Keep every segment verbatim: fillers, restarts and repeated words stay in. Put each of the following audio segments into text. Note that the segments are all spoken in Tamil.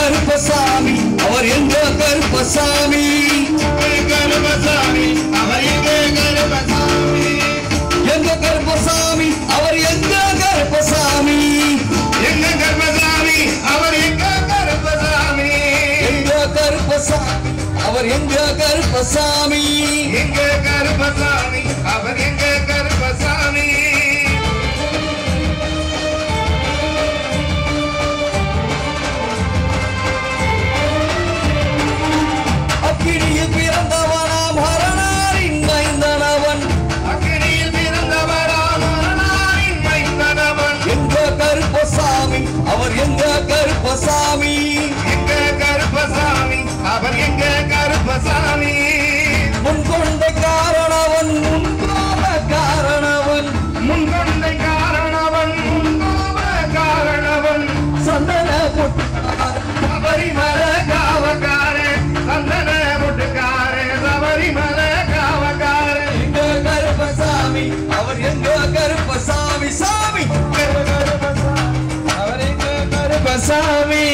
கருப்பசாமி அவர் எங்க கருப்பசாமி கருப்பசாமி அவர் எங்க கருப்பசாமி எங்க கருப்பசாமி அவர் எங்க கருப்பசாமி எங்க கருப்பசாமி அவர் எங்க கருப்பசாமி எங்க கருப்பசாமி அவர் எங்க கருப்பசாமி எங்க கருப்பசாமி அவர் எங்க கருப்பசாமி அக்கினியில் பிறந்தவனாம் ஹரனாரின் மைந்தனவன் அக்கினியில் பிறந்தவனாம் ஹரனாரின் மைந்தனவன் எங்க கருப்பசாமி அவர் எங்க கருப்பசாமி எங்க கருப்பசாமி அவர் எங்க கருப்பசாமி முன்கொண்ட காரணவன் முன்கோப காரணவன் முன்கொண்ட காரணவன் முன்கோப காரணவன் சந்தன சபரிமல காவக்காரே சந்தன முட்டுக்காரே சபரிமல காவக்காரே எங்க கருப்பசாமி அவர் எங்க கருப்பசாமி சாமி அவர் எங்க கருப்பசாமி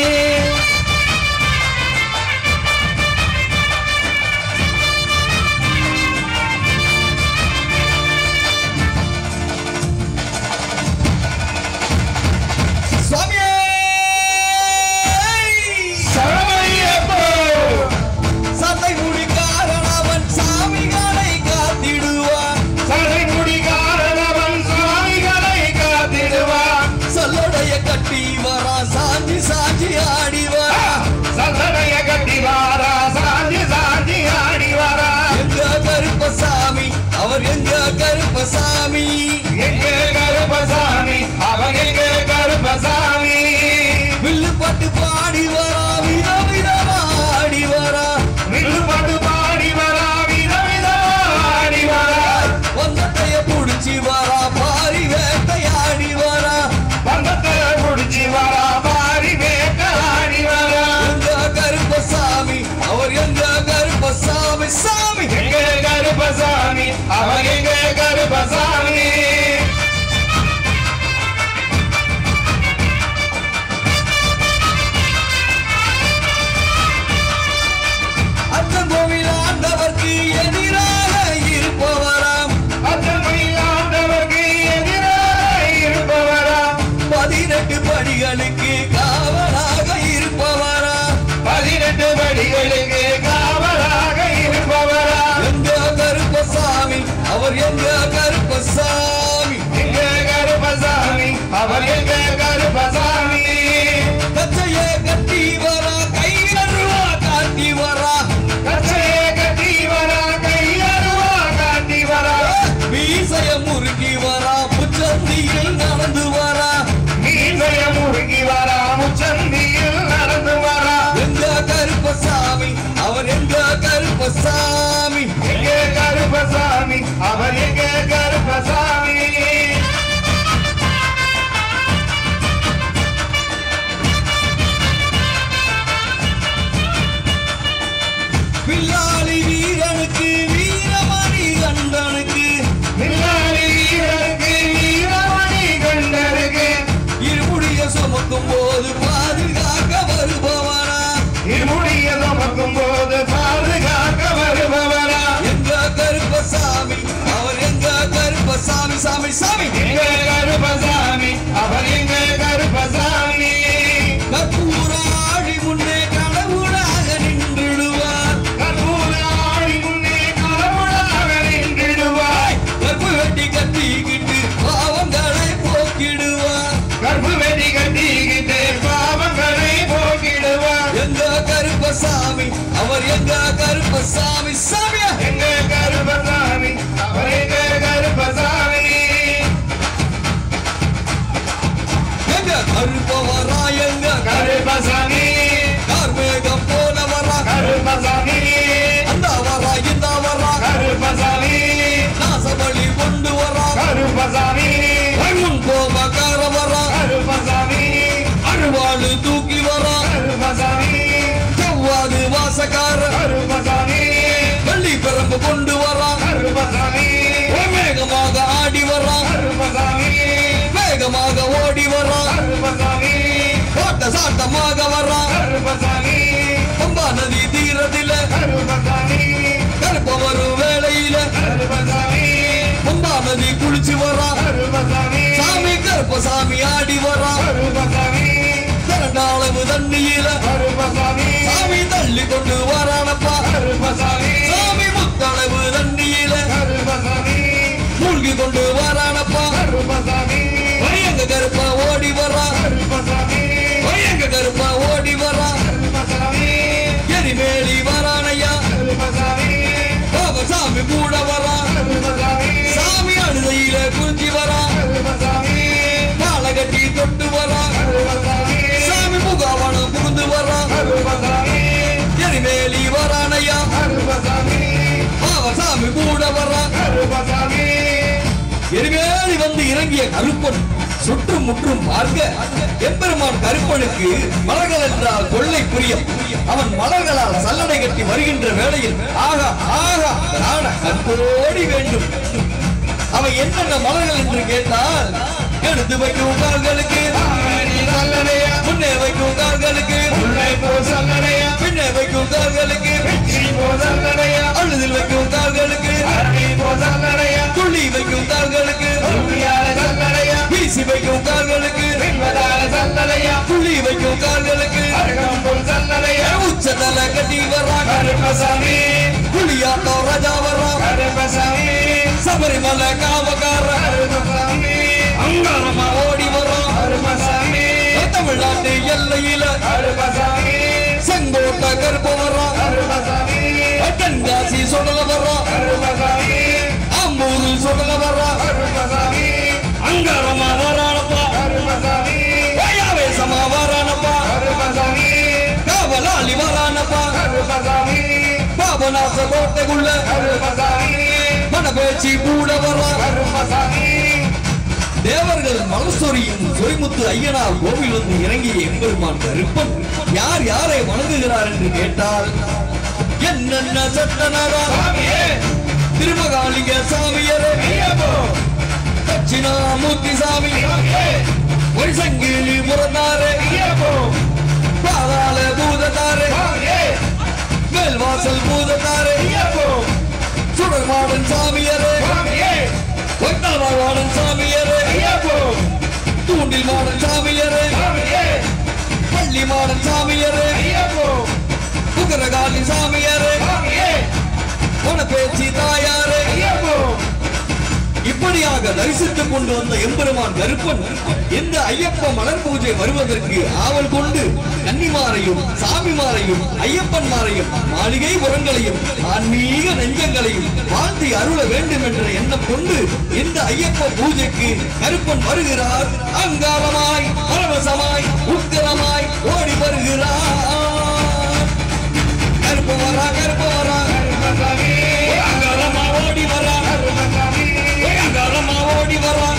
அவர் எங்க கருப்பசாமி எங்க கருப்பசாமி அவர் எங்க கருப்பசாமி வில்லு பட்டு பாடி வரா வித விதமா ஆடி வரா வில்லு பட்டு பாடி வரா வித விதமா ஆடி வரா வந்தத்தைய புடிச்சி வரா பாரி வேட்டையாடி வரா வந்தத்தைய புடிச்சி வரா பாரி வேட்டையாடி வரா எங்க கருப்பசாமி அவர் எங்க கருப்பசாமி சாமி எங்க கருப்பசாமி அவர் எங்க கருப்பசாமி அச்சங்கோவில் ஆண்டவர்க்கு எதிராக இருப்பவராம் அச்சங்கோவில் ஆண்டவர்க்கு எதிராக இருப்பவராம் பதினெட்டு படிகளுக்கு காவலாக இருப்பவராம் பதினெட்டு படிகளுக்கு காவலாக இருப்பவரா எங்க கருப்பசாமி அவர் எங்க கருப்பசாமி எங்க கருப்பசாமி அவர் எங்க கருப்பசாமி கச்சையே கட்டி வரா கையருவா காட்டி வரா கச்சையே கட்டி வரா கையருவா காட்டி வரா மீசைய முறுக்கி வரா முச்சந்தியில் நடந்து வரா மீசைய முறுக்கி வரா முச்சந்தியில் நடந்து வரா எங்க கருப்பசாமி அவர் எங்க கருப்பசாமி எங்க கருப்பசாமி அவர் எங்க கருப்பசாமி பில்லாளி வீரனுக்கு வீரமணி கண்டனுக்கு பில்லாளி வீரனுக்கு வீரமணி கண்டனுக்கு இருமுடிய சுமக்கும் போது பாதுகாக்க வருபவரா இருமுடிய சுமக்கும் போது பாதுகாக்க வருபவரா எங்க கருப்பசாமி அவர் எங்க கருப்பசாமி சாமி சாமி எங்க கருப்பசாமி அவர் எங்க கருப்பசாமி கற்பூராடி முன்னே கடவுளாக நின்றுடுவார் கற்பூராடி முன்னே கடவுளாக நின்றுடுவார் கற்பு வெட்டி கட்டிக்கிட்டு பாவங்களை போக்கிடுவார் கற்பு வெட்டி கட்டிக்கிட்டு பாவங்களை போக்கிடுவார் எங்க கருப்பசாமி அவர் எங்க கருப்பசாமி சாமியா எங்க கருப்பசாமி அவர் எங்க கருப்பசாமி எங்க கருப்பவரா எங்க கருப்பசாமி கார்மேகம் போல வரா கருப்பசாமி அந்த வரா இந்த வரா கருப்பசாமி நாசபலி கொண்டு வரா கருப்பசாமி முன் கோபக்கார வரா கருப்பசாமி அருவாளு தூக்கி வரா கருப்பசாமி செவ்வாது வாசக்கார கருப்பசாமி வெள்ளி பிறம்பு கொண்டு வரா கருப்பசாமி வேகமாக ஆடி வரா கருப்பசாமி வேகமாக ஓடி வரா கருப்பசாமி கோட்ட ஆட்டமாக வர்றா கருப்பசாமி பம்பா நதி தீரத்தில கருப்பசாமி கருப்ப வரும் வேளையில கருப்பசாமி பம்பா நதி குளிச்சு வர்றா கருப்பசாமி சாமி கருப்பசாமி ஆடி வர்றா கருப்பசாமி திரண்டாளவு தண்ணியில கருப்பசாமி சாமி தள்ளி கொண்டு வரானப்பா கருப்பசாமி சாமி முத்தளவு தண்ணியில கருப்பசாமி மூழ்கி கொண்டு வரானப்பா கருப்பசாமி வையங்க கருப்பா ஓடி வரா கருப்பசாமி வையங்க கருப்பா ஓடி வரா கருப்பசாமி எரிமேலி வரானையா கருப்பசாமி பாபசாமி கூட வரா கருப்பசாமி சாமி அழுதையில குறிஞ்சி வரா கருப்பசாமி காலை கட்டி தொட்டு வரா கருப்பசாமி சாமி முகாவனம் புகுந்து வரா கருப்பசாமி எரிமேலி வரானையா கருப்பசாமி பாபசாமி கூட வரா கருப்பசாமி எரிமேலி வந்து இறங்கிய கருப்பன் சுற்றும் முற்றும் பார்க்க எம்பெருமான் கருப்பனுக்கு மலர்கள் என்றால் கொள்ளை புரியும். அவன் மலர்களால் சல்லடை கட்டி வருகின்ற வேளையில் ஆகா ஆகா நாட கற்போடி வேண்டும். அவன் என்னென்ன மலர்கள் என்று கேட்டால் எடுத்து வைக்கும் கால்களுக்கு முன்னே வைக்கும் கால்களுக்கு பின்னே வைக்கும் கால்களுக்கு அழுதில் வைக்கும் கால்களுக்கு துள்ளி வைக்கும் கால்களுக்கு வீசி வைக்கும் கால்களுக்கு புள்ளி வைக்கும் கால்களுக்கு உச்சதல கட்டி வரா கருப்பசாமி புளியாட்டம் ராஜா வரா கருப்பசாமி சபரிமலை காவக்கார கருப்பசாமி அங்காரமா ஓடி வரா கருப்பசாமி தமிழ்நாட்டு எல்லையில கருப்பசாமி செங்கோட்டை கருப்ப வரா கருப்பசாமி தென்காசி சொடல வரா கருப்பசாமி அம்பூரு சொடல வரா கருப்பசாமி அங்காரமா வரானப்பா கருப்பசாமி வேசமா வரானப்பா கருப்பசாமி காவலாளி வரானப்பா கருப்பசாமி பாபநாச கோட்டைக்குள்ள கருப்பசாமி மனபேச்சி கூட வரா கருப்பசாமி தேவர்கள் மலசொரியும் சொரிமுத்து ஐயனார் கோவில் வந்து இறங்கிய எம்பெருமான் கருப்பன் யார் யாரை வணங்குகிறார் என்று கேட்டால் என்னென்ன சட்டனாரா திருமகாலிங்க சாமியரே தட்சிணாமூர்த்தி சாமி ஒய்சங்கிலி முறந்தாரே பாதாள பூதத்தாரே மேல்வாசல் பூதத்தாரே சுடர்மாடன் சாமியரே ஒட்டாவாடன் சாமியரே தூண்டில் மாடன் சாமியரே பள்ளி மாடன் சாமியரே புகரகாலி சாமியரே பேச்சு தாயாரே இப்படியாக தரிசித்துக் கொண்டு வந்த எம்பெருமான் கருப்பன் இந்த ஐயப்ப மலர் பூஜை வருவதற்கு ஆவல் கொண்டு கன்னிமாரையும் சாமிமாரையும் ஐயப்பன்மாரையும் மாளிகை புறங்களையும் ஆன்மீக நெஞ்சங்களையும் வாழ்த்தி அருள வேண்டும் என்ற எண்ணம் கொண்டு இந்த ஐயப்ப பூஜைக்கு கருப்பன் வருகிறார். அங்காரமாய் பரவசமாய் உக்கிரமாய் ஓடி வருகிறார். கருப்ப வரா கருப்ப வரா அங்காரமா ஓடி வரா அங்காரமா ஓடி வரா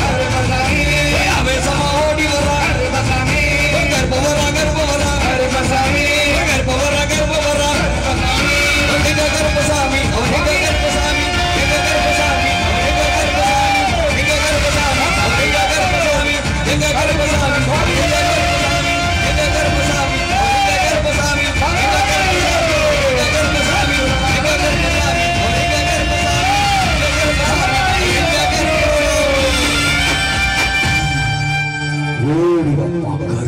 ஆவேசமா ஓடி வரா கருப்ப வரா கருப்ப வரா கருப்ப வரா கருப்ப வரா எங்க கருப்பசாமி எங்க கருப்பசாமி எங்க கருப்பசாமி எங்க கருப்பசாமி எங்க கருப்பசாமி எங்க கருப்பசாமி எங்க கருப்பசாமி எங்க கருப்பசாமி ஓடி வா